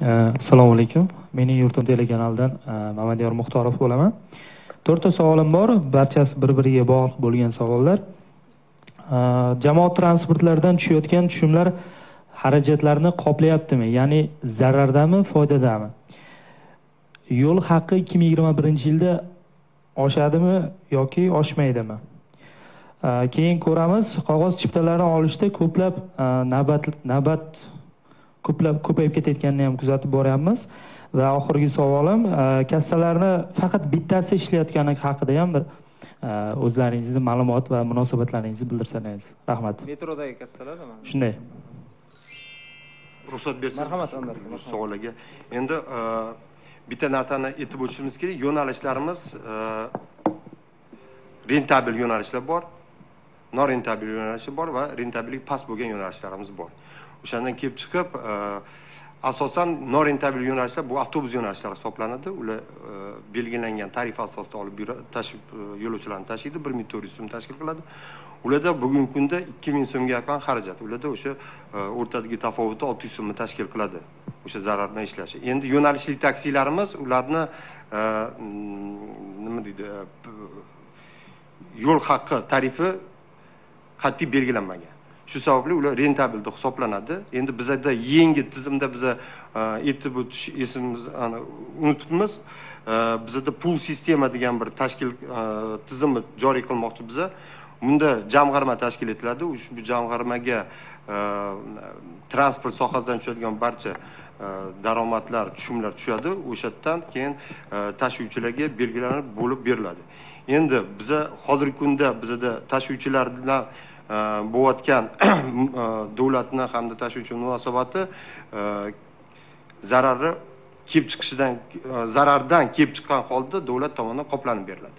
Assalomu alaykum. Mening yurtim telekanalidan Mamadiyor Muxtorov bo'laman. 4 ta savolim bor, barchasi bir-biriga bog'liq bo'lgan savollar. Jamoat transportlaridan tushayotgan tushumlar xarajatlarni qoplayaptimi? Ya'ni zarardami, foydadami? Yo'l haqqi 2021-yilda oshadimi yoki oshmaydimi? Keyin ko'ramiz, qog'oz chiptalarni olishda ko'plab navbat ko'payib ketayotganini ham kuzatib boryapmiz. Va oxirgi savolim, kassalarni faqat bittasi ishlayotgani haqida ham bir o'zlaringizning ma'lumot va munosabatlaringizni bildirsangiz. Rahmat. Metrodagi kassalardami? Shunday. Ruxsat bersangiz. Marhamat, Anvar. Savolga. Endi bitta narsani aytib o'tishimiz kerak. Yo'nalishlarimiz rentabel yo'nalishlar bor, norentabel yo'nalishlar bor va rentabillik past bo'lgan yo'nalishlarimiz bor. O'shandan kelib chiqib, asosan norentabel yo'nalishlar bu avtobus yo'nalishlari hisoblanadi. Ular belgilangan tarif asosida olib yo'lovchilarni tashiydi, 1400 so'm tashkil qiladi. Ularda bugungi kunda 2000 so'mga yaqin xarajat. Ularda o'sha o'rtadagi tafovutni 600 so'mni tashkil qiladi. O'sha zarardan ishlashi. Endi yo'nalishli taksilarimiz ularni nima deydi? Yo'l haqqi tarifi qat'iy belgilanmagan. Shu sababli ular rentabel deb hisoblanadi. Endi bizda yangi tizimda biz aytib o'tish esimizni unutibmiz. Bizda pool sistema degan bir tashkil tizimni joriy qilmoqchi biz. Bunda jamg'arma tashkil etiladi. Ushbu jamg'armaga transport sohasidan tushadigan barcha daromadlar, tushumlar tushadi. O'shadan keyin tashuvchilarga belgilanib bo'lib beriladi. Endi biz hozirgi kunda bizda tashuvchilar bilan bo'layotgan davlatning hamda tashuvchi munosabati zarardan kelib chiqqan holda davlat tomonidan qoplanib beriladi.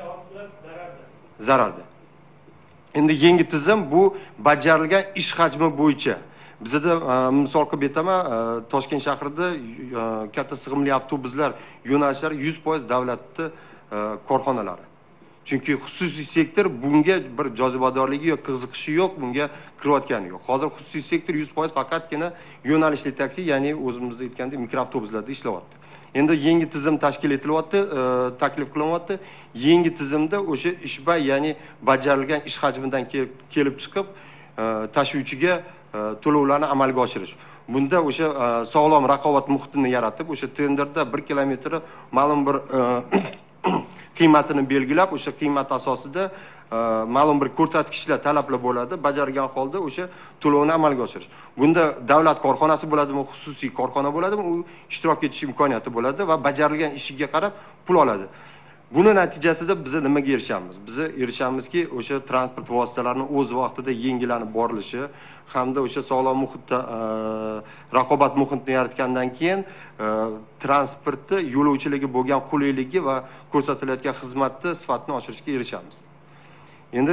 Zararda. Endi yangi tizim bu bajarilgan ish hajmi bo'yicha. Bizda misol qilib aytaman, Toshkent shahrida katta sig'imli avtobuslar yo'nalishlari 100% davlatning korxonalari. Chunki xususiy sektor bunga bir jozibadorligi yo'q, qiziqishi yo'q, bunga kirayotgani yo'q. Hozir xususiy sektor 100% faqatgina yo'nalishli taksi, ya'ni o'zimizda aytgandek mikroavtobuslarda ishlayapti. Endi yangi tizim tashkil etilyapti, taklif qilinyapti. Yangi tizimda o'sha ishbay, ya'ni bajarilgan ish hajmidan kelib chiqib tashuvchiga to'lovlarni amalga oshirish. Bunda o'sha sog'lom raqobat muhitini yaratib, o'sha tenderda 1 kilometri ma'lum bir qiymatini belgilab, o'sha qiymat asosida ma'lum bir ko'rsatkichlar talablar bo'ladi, bajargan holda o'sha to'lovni amalga oshirish. Bunda davlat korxonasi bo'ladimi, xususiy korxona bo'ladimi, u ishtirok etish imkoniyati bo'ladi va bajarilgan ishiga qarab pul oladi. Buni natijasida biz nimaga erishamiz? Biz erishamizki, o'sha transport vositalarining o'z vaqtida yangilanib borilishi hamda o'sha sog'lom muhitda raqobat muhitini yaratgandan keyin transportni yo'lovchilarga bo'lgan qulaylikka va ko'rsatilayotgan xizmatni sifatini oshirishga erishamiz. Endi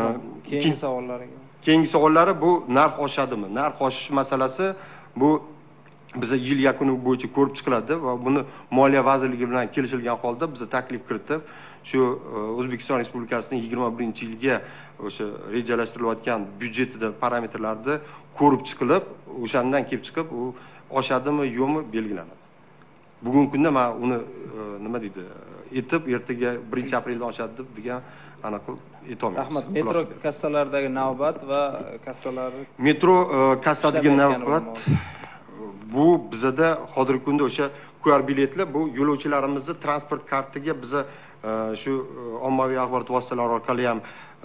keyingi savollari bu narx oshadimi? Narx oshish masalasi bu biza yil yakuni bo'yicha ko'rib chiqiladi va buni Moliya vazirligi bilan kelishilgan holda biz taklif kiritib, shu O'zbekiston Respublikasining 21-yilga o'sha rejalashtirilayotgan byudjetida parametrlarni ko'rib chiqilib, o'shandan kelib chiqib, u oshadimi, yo'qmi belgilanadi. Bugungi kunda men uni nima deydi, aytib, ertaga 1-apreldan oshadi degan aniq aytolmayman. Rahmat. Metro kassalardagi navbat va kassalar metro kassadagi navbat bu bizda hozirgi kunda o'sha QR biletlar bu yo'lovchilarimizni transport kartiga biz shu ommaviy axborot vositalari orqali ham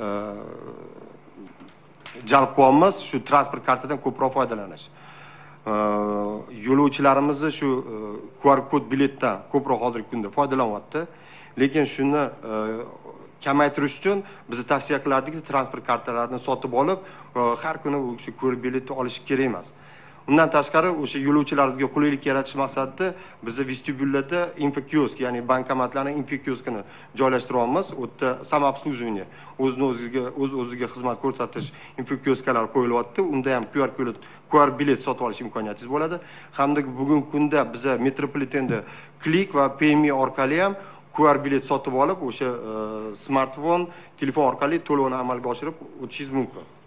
jalb qilyapmiz, shu transport kartidan ko'proq foydalanish. Yo'lovchilarimizni shu QR kod biletdan ko'proq hozirgi kunda foydalanyapti. Lekin shuni kamaytirish uchun biz tavsiya qilardikki, transport kartalarini sotib olib, har kuni o'sha QR biletni olish kerak emas. Undan tashqari o'sha yo'lovchilarimizga qulaylik yaratish maqsadida biz vestibyullarda infokiosk, ya'ni bankomatlarning infokioskini joylashtiryapmiz. U yerda samobsluživание, o'z-o'ziga xizmat ko'rsatish infokioskalar qo'yilyapti. Unda ham QR bilet sotib olish imkoniyatingiz bo'ladi. Hamda bugungi kunda biz metropolitenda Click va PayMe orqali ham QR bilet sotib olib, o'sha smartfon, telefon orqali to'lovni amalga oshirib o'tishingiz mumkin.